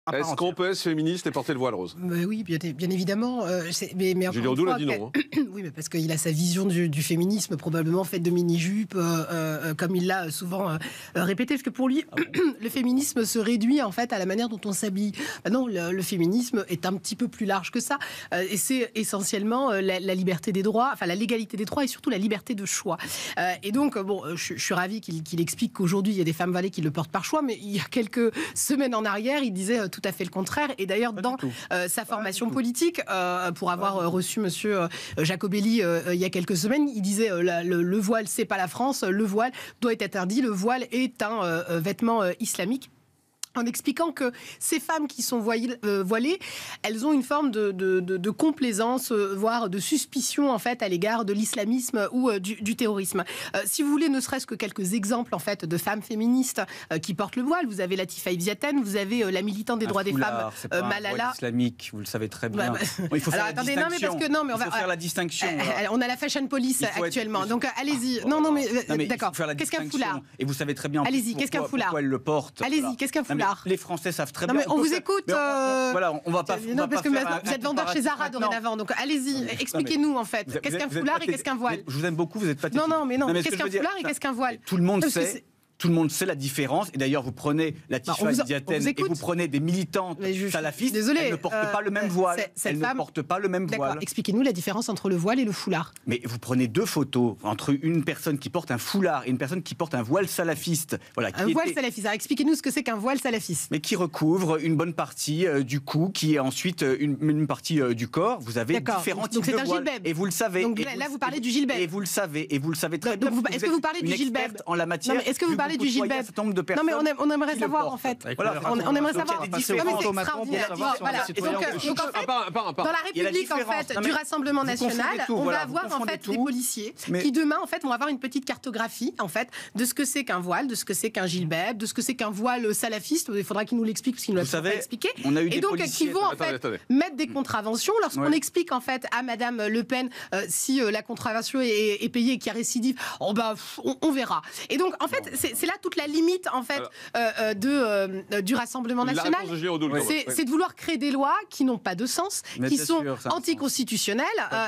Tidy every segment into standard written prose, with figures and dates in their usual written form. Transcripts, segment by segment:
Est-ce qu'on peut être féministe et porter le voile rose? Oui, bien évidemment. Mais Julien Audoux l'a dit non. Oui, mais parce qu'il a sa vision du féminisme probablement faite de mini-jupes, comme il l'a souvent répété. Parce que pour lui, le féminisme se réduit en fait à la manière dont on s'habille. Non, le féminisme est un petit peu plus large que ça. Et c'est essentiellement la liberté des droits, enfin la légalité des droits et surtout la liberté de choix. Et donc, bon, je suis ravie qu'il explique qu'aujourd'hui, il y a des femmes voilées qui le portent par choix, mais il y a quelques semaines en arrière, il disait tout à fait le contraire. Et d'ailleurs, dans sa formation politique, pour avoir reçu monsieur Jacobelli il y a quelques semaines, il disait le voile, c'est pas la France, le voile doit être interdit, le voile est un vêtement islamique. En expliquant que ces femmes qui sont voilées, elles ont une forme de complaisance, voire de suspicion en fait à l'égard de l'islamisme ou du terrorisme. Si vous voulez, ne serait-ce que quelques exemples en fait de femmes féministes qui portent le voile, vous avez Latifa Ibziaten, vous avez la militante des droits des femmes Malala. Islamique, vous le savez très bien. Il faut faire la distinction. Non, mais parce que non, mais on va faire la distinction. On a la fashion police actuellement, donc allez-y. Non, mais d'accord. Qu'est-ce qu'un foulard? Et vous savez très bien. Allez-y, qu'est-ce qu'un foulard? Pourquoi elle le porte? Allez-y, qu'est-ce qu'un foulard? Les Français savent très bien. Mais on vous écoute. Voilà, on va pas. Non, parce que vous êtes vendeur chez Zara dorénavant, donc allez-y, expliquez-nous en fait. Qu'est-ce qu'un foulard et qu'est-ce qu'un voile? Je vous aime beaucoup, vous êtes pathétique. Non, mais non. Qu'est-ce qu'un foulard et qu'est-ce qu'un voile? Tout le monde sait. Tout le monde sait la différence. Et d'ailleurs, vous prenez Latifa Ibziaten et vous prenez des militantes salafistes. Désolée, elles ne portent pas le même voile. Elles ne portent pas le même voile. Expliquez-nous la différence entre le voile et le foulard. Mais vous prenez deux photos entre une personne qui porte un foulard et une personne qui porte un voile salafiste. Voilà, un voile salafiste. Alors expliquez-nous ce que c'est qu'un voile salafiste. Mais qui recouvre une bonne partie du cou, qui est ensuite une partie du corps. Vous avez différents types de voiles. Donc c'est un gilbeb. Et vous le savez. Donc là, vous parlez du gilbeb. Et vous le savez. Et vous le savez très bien. Est-ce que vous parlez du gilbeb en la matière? Est-ce que vous parlez du gilbeb? Non, mais on aimerait savoir en fait. On aimerait savoir. Donc en fait, dans la République en fait du Rassemblement National, on va avoir en fait des policiers qui demain en fait vont avoir une petite cartographie en fait de ce que c'est qu'un voile, de ce que c'est qu'un gilbeb, de ce que c'est qu'un voile salafiste. Il faudra qu'ils nous l'expliquent parce qu'ils nous l'ont pas expliqué. Et donc qui vont en fait mettre des contraventions lorsqu'on explique en fait à Madame Le Pen si la contravention est payée et qu'il y a récidive. On verra. Et donc en fait c'est là toute la limite en fait du Rassemblement National, c'est de vouloir créer des lois qui n'ont pas de sens, qui sont anticonstitutionnelles.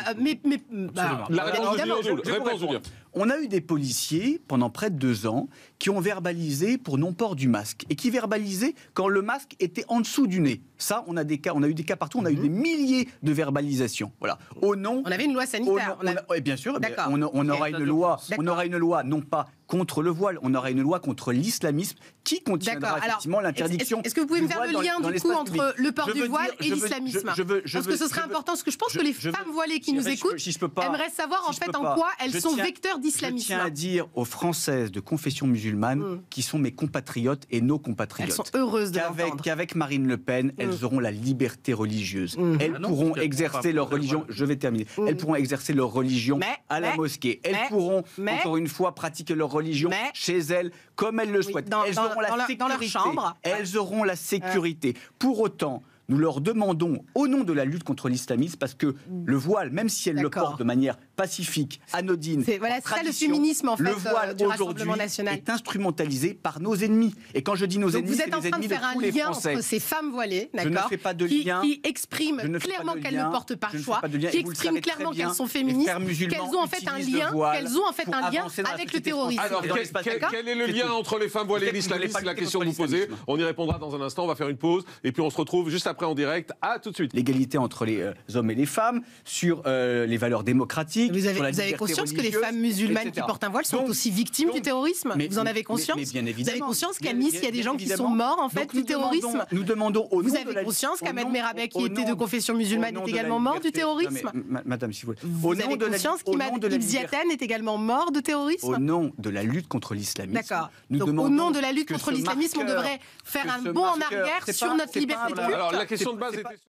La réponse, Julien. On a eu des policiers pendant près de 2 ans qui ont verbalisé pour non-port du masque et qui verbalisaient quand le masque était en dessous du nez. Ça, on a eu des cas partout, on a eu des milliers de verbalisations. Voilà. Au nom. On avait une loi sanitaire. Bien sûr. On aura une loi non pas contre le voile, on aura une loi contre l'islamisme qui contiendra effectivement l'interdiction. Est-ce que vous pouvez me faire le lien du coup entre le port du voile et l'islamisme? Parce que ce serait important, parce que je pense que les femmes voilées qui nous écoutent aimeraient savoir en fait en quoi elles sont vecteurs d'islamisme. Je tiens à dire aux Françaises de confession musulmane qui sont mes compatriotes et nos compatriotes. Elles sont heureuses de l'entendre. Qu'avec Marine Le Pen, elles auront la liberté religieuse. Elles pourront exercer leur religion. Je vais terminer. Elles pourront exercer leur religion à la mosquée. Elles pourront, encore une fois, pratiquer leur religion chez elles comme elles le souhaitent. Elles auront la sécurité. Dans leur chambre. Elles auront la sécurité. Pour autant, nous leur demandons, au nom de la lutte contre l'islamisme, parce que le voile, même si elles le portent de manière pacifique, anodine, c'est ça le féminisme en fait, le voile du Rassemblement National est instrumentalisé par nos ennemis. Et quand je dis nos ennemis, vous êtes en train de faire un lien entre ces femmes voilées, d'accord, qui expriment clairement qu'elles ne portent pas choix, qui expriment clairement qu'elles sont féministes, qu'elles ont en fait un lien, avec le terrorisme. Alors quel est le lien entre les femmes voilées et l'islamisme? C'est la question que vous posez. On y répondra dans un instant. On va faire une pause et puis on se retrouve juste après en direct. À tout de suite. L'égalité entre les hommes et les femmes, sur les valeurs démocratiques. Vous avez conscience que les femmes musulmanes qui portent un voile sont aussi victimes du terrorisme? Vous en avez conscience? Mais bien évidemment. Vous avez conscience qu'à Nice, il y a des gens qui sont morts en fait du terrorisme? Nous demandons au nom Vous avez conscience qu'Ahmed Merabet, qui était de confession musulmane, est également mort du terrorisme? Madame, si vous voulez. Vous avez conscience qu'Imad Ibziaten est également mort de terrorisme? Au nom de la lutte contre l'islamisme. D'accord. Donc au nom de la lutte contre l'islamisme, on devrait faire un bond en arrière sur notre liberté de culte. Alors la question de base était